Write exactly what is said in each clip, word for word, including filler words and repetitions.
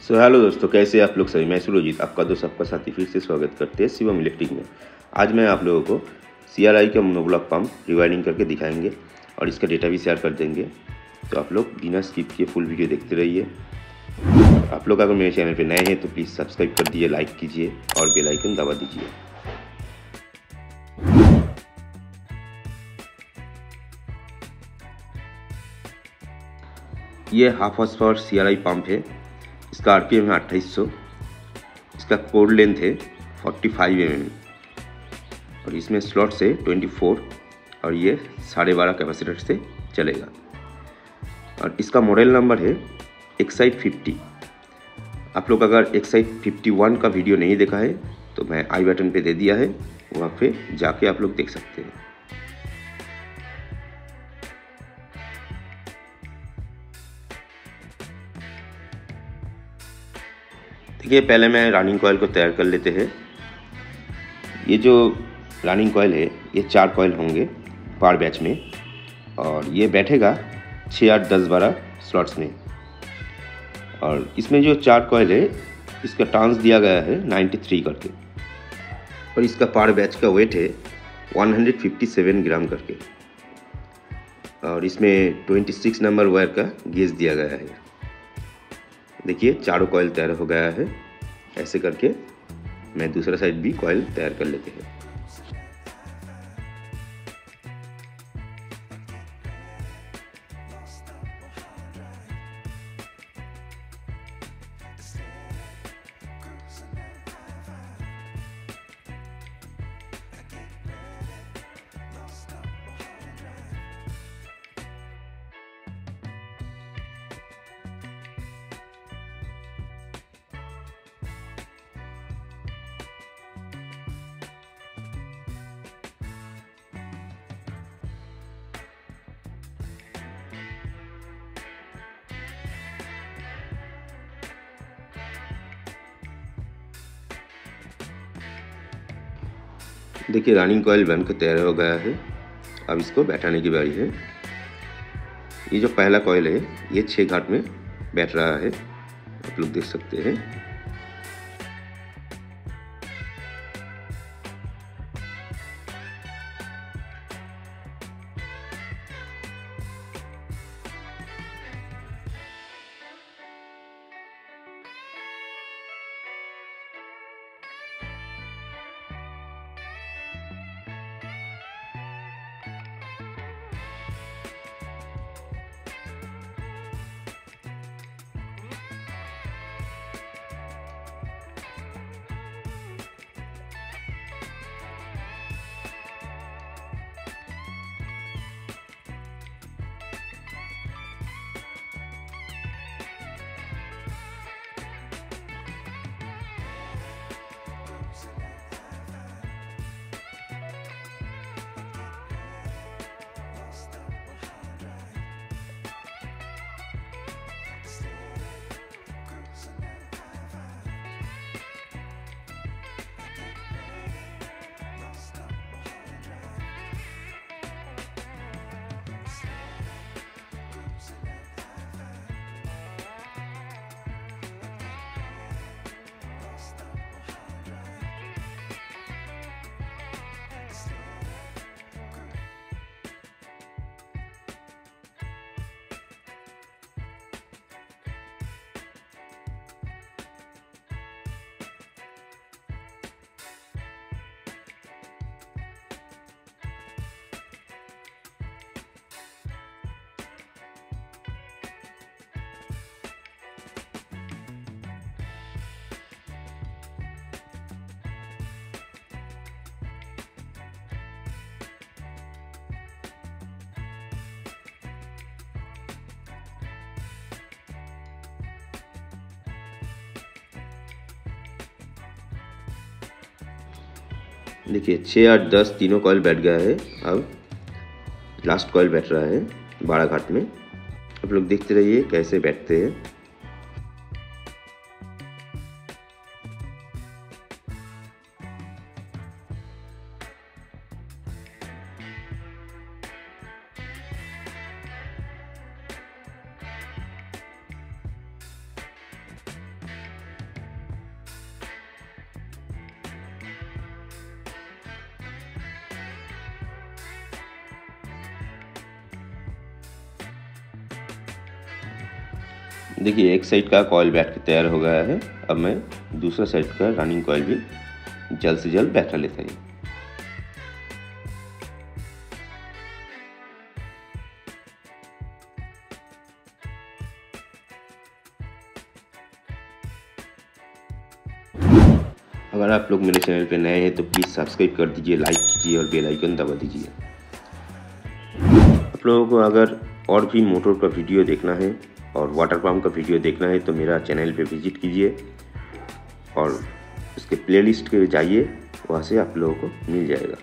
So hello दोस्तों, कैसे आप लोग सभी। मैं सुरजीत, आपका दोस्त, आपका साथी, फिर से स्वागत करते हैं शिवम इलेक्ट्रिक में। आज मैं आप लोगों को सी आर आई का मोनोब्लॉक पंप रिवायरिंग करके दिखाएंगे और इसका डेटा भी शेयर कर देंगे। तो आप लोग बिना स्किप किए फुल वीडियो देखते रहिए। आप लोग अगर मेरे चैनल पर नए हैं तो प्लीज़ सब्सक्राइब कर दीजिए, लाइक कीजिए और बेल आइकन दबा दीजिए। ये half horse power C R I pump है। इसका आर पी एम है अट्ठाईस सौ। इसका कोड लेंथ है पैंतालीस एम एम और इसमें स्लॉट्स है चौबीस और ये साढ़े बारह कैपेसिटर से चलेगा। और इसका मॉडल नंबर है एक्साइट फिफ्टी। आप लोग अगर एक्साइट फिफ्टी वन का वीडियो नहीं देखा है तो मैं आई बटन पे दे दिया है, वहाँ पे जाके आप लोग देख सकते हैं। देखिए, पहले मैं रनिंग कॉइल को तैयार कर लेते हैं। ये जो रनिंग कॉइल है ये चार कॉइल होंगे पार बैच में और ये बैठेगा छः आठ दस बारह स्लॉट्स में। और इसमें जो चार कॉइल है इसका टर्न्स दिया गया है तिरानवे करके और इसका पार बैच का वेट है एक सौ सत्तावन ग्राम करके। और इसमें छब्बीस नंबर वायर का गेज दिया गया है। देखिए, चारों कॉइल तैयार हो गया है। ऐसे करके मैं दूसरा साइड भी कॉइल तैयार कर लेते हैं। देखिए, रनिंग कॉइल बनकर तैयार हो गया है। अब इसको बैठाने की बारी है। ये जो पहला कॉइल है ये छः घाट में बैठ रहा है, आप लोग देख सकते हैं। देखिए, छः आठ दस तीनों कॉइल बैठ गया है। अब लास्ट कॉइल बैठ रहा है बारह घाट में। आप लोग देखते रहिए कैसे बैठते हैं। देखिए एक साइड का कॉइल बैठ के तैयार हो गया है। अब मैं दूसरा साइड का रनिंग कॉइल भी जल्द से जल्द बैठा लेता हूँ। अगर आप लोग मेरे चैनल पे नए हैं तो प्लीज़ सब्सक्राइब कर दीजिए, लाइक कीजिए और बेल आइकन दबा दीजिए। आप लोगों को अगर और भी मोटर का वीडियो देखना है और वाटर पंप का वीडियो देखना है तो मेरा चैनल पे विजिट कीजिए और उसके प्लेलिस्ट के जाइए, वहाँ से आप लोगों को मिल जाएगा।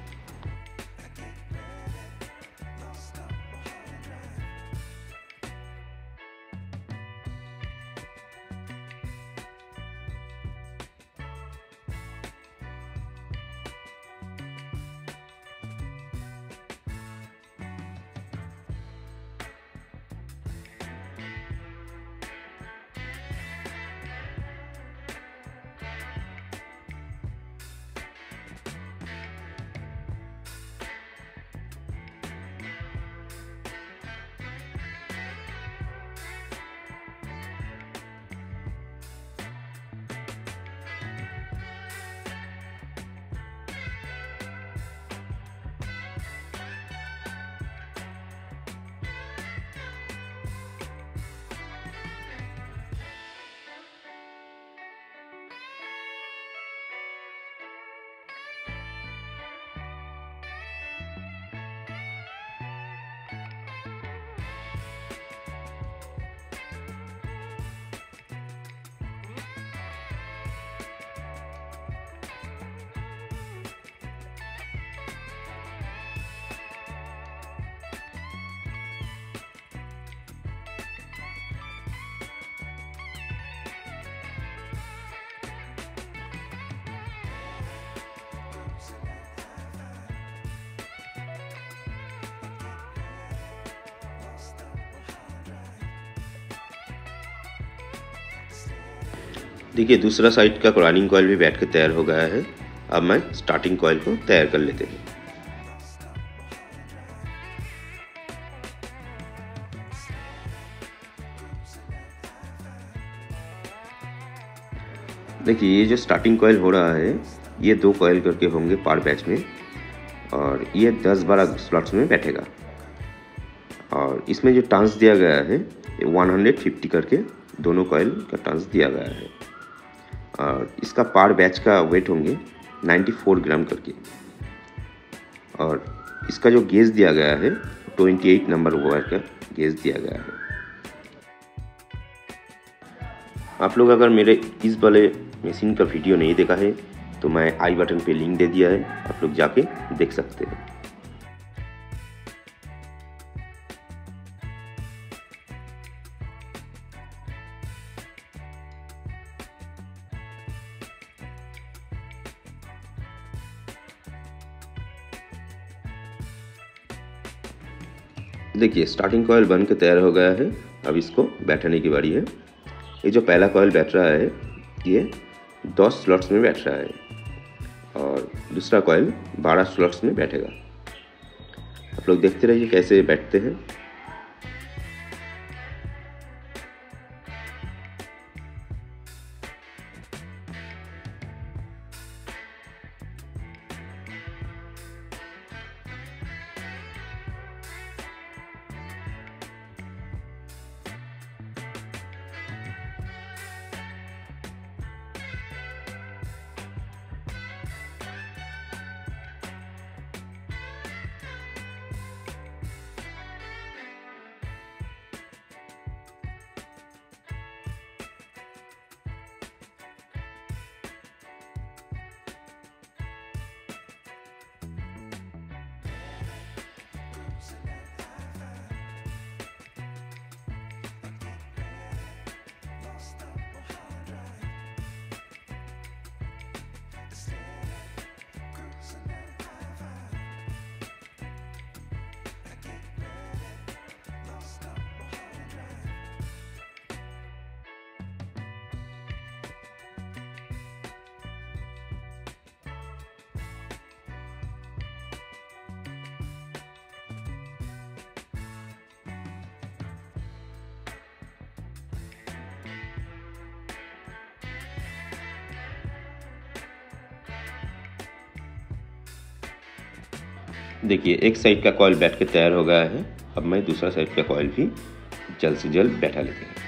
देखिए दूसरा साइड का रनिंग कॉइल भी बैठ के तैयार हो गया है। अब मैं स्टार्टिंग कॉइल को तैयार कर लेते हैं। देखिए ये जो स्टार्टिंग कॉइल हो रहा है ये दो कॉइल करके होंगे पर बैच में और ये दस बारह स्लॉट्स में बैठेगा। और इसमें जो टर्न्स दिया गया है ये एक सौ पचास करके दोनों कॉइल का टर्न्स दिया गया है। और इसका पर बैच का वेट होंगे चौरानवे ग्राम करके। और इसका जो गेज दिया गया है अट्ठाईस नंबर वायर का गेज दिया गया है। आप लोग अगर मेरे इस वाले मशीन का वीडियो नहीं देखा है तो मैं आई बटन पे लिंक दे दिया है, आप लोग जाके देख सकते हैं। देखिए स्टार्टिंग कॉइल बन के तैयार हो गया है। अब इसको बैठाने की बारी है। ये जो पहला कॉइल बैठ रहा है ये दस स्लॉट्स में बैठ रहा है और दूसरा कॉइल बारह स्लॉट्स में बैठेगा। आप लोग देखते रहिए कैसे बैठते हैं। देखिए एक साइड का कॉइल बैठ के तैयार हो गया है। अब मैं दूसरा साइड का कॉइल भी जल्द से जल्द बैठा लेते हैं।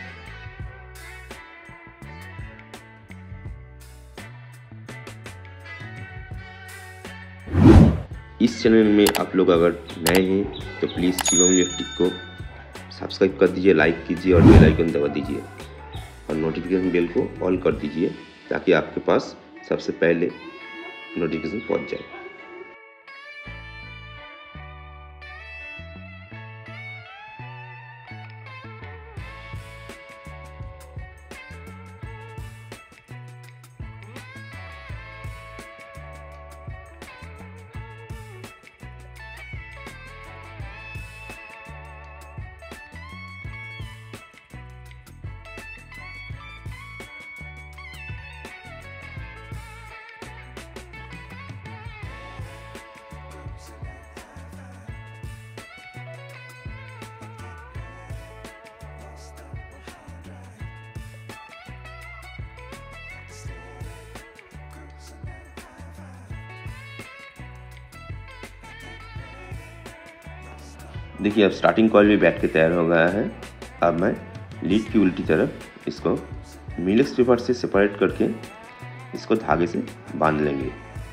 इस चैनल में आप लोग अगर नए हैं तो प्लीज़ शिवम इलेक्ट्रिक को सब्सक्राइब कर दीजिए, लाइक कीजिए और बेल आइकन दबा दीजिए और नोटिफिकेशन बेल को ऑल कर दीजिए ताकि आपके पास सबसे पहले नोटिफिकेशन पहुंच जाए। देखिए अब स्टार्टिंग कॉइल भी बैठ के तैयार हो गया है। अब मैं लीड की उल्टी तरफ इसको मिलेक्स पेपर से सेपरेट करके इसको धागे से बांध लेंगे।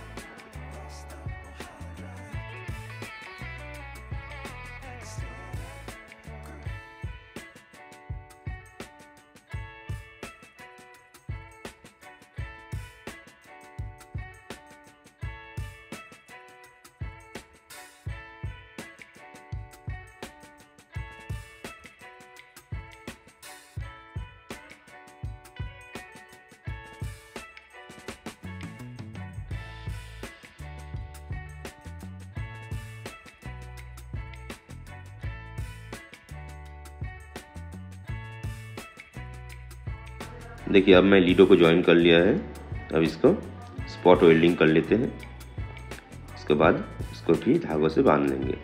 देखिए अब मैं लीडो को ज्वाइन कर लिया है। अब इसको स्पॉट वेल्डिंग कर लेते हैं। उसके बाद इसको भी धागों से बांध लेंगे।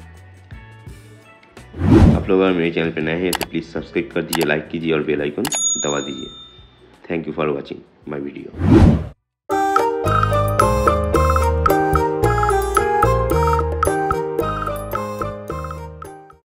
आप लोग अगर मेरे चैनल पर नए हैं तो प्लीज़ सब्सक्राइब कर दीजिए, लाइक कीजिए और बेल आइकन दबा दीजिए। Thank you for watching my video.